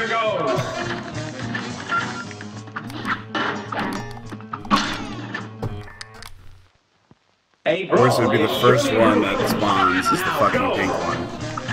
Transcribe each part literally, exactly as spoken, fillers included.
Here goes. Of course, it would be the first one that spawns is the fucking pink one.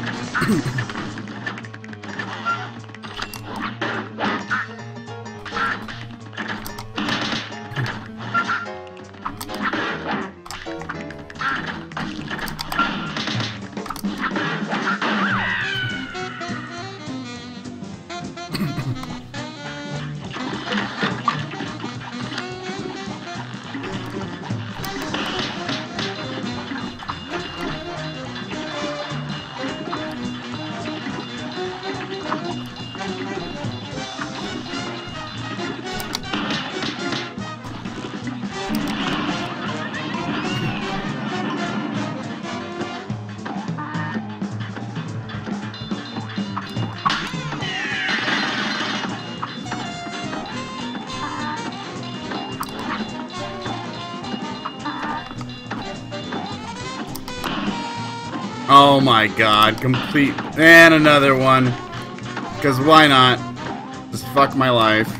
Oh my god, complete. And another one. Because why not? Just fuck my life.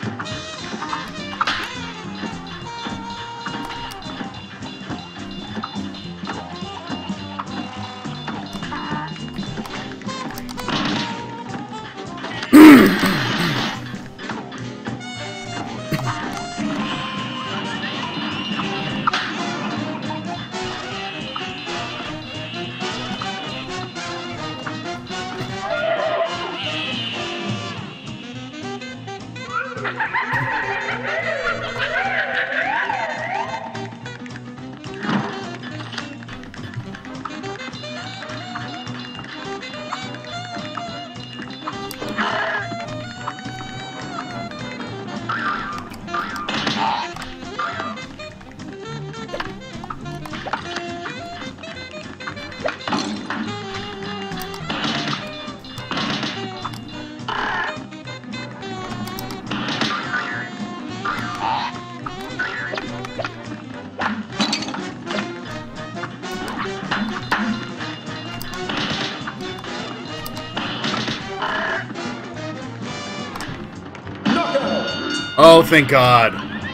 Oh, thank God.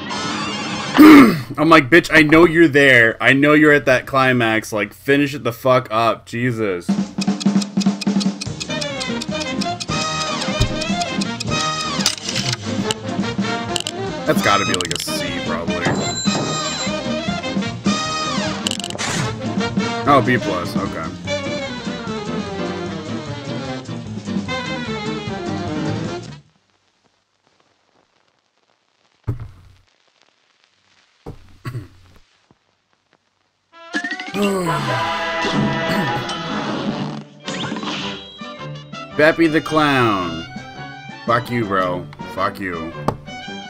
I'm like, bitch, I know you're there. I know you're at that climax. Like, finish it the fuck up. Jesus. That's gotta be like a C, probably. Oh, B plus. Okay. Beppi the Clown. Fuck you, bro. Fuck you.